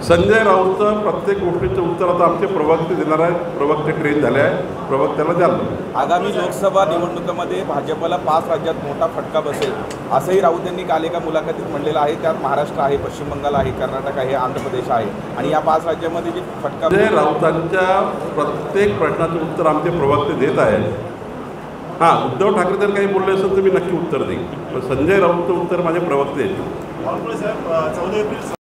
संजय राऊतचं प्रत्येक गोष्टीचं उत्तर आता आमचे प्रवक्ते देणार आहेत. प्रवक्ते ट्रेन झाले आहे, प्रवक्त्याला द्याल. आगामी लोकसभा निवडणुकीमध्ये भाजपला 5 राज्यात मोठा फटका बसेल असंही राऊत यांनी काल एका मुलाखतीत म्हणलेलं आहे. त्यात महाराष्ट्र आहे, पश्चिम बंगाल आहे, कर्नाटक आहे, आंध्र प्रदेश आहे आणि या 5 राज्यामध्ये जी फटका संजय राऊतांच्या प्रत्येक प्रश्नाचं उत्तर आमचे प्रवक्ते देत आहेत. हां, उद्धव ठाकरे जर काही बोलले असेल तर मी नक्की उत्तर देईन, पण संजय राऊतचं उत्तर माझे प्रवक्ते देतील.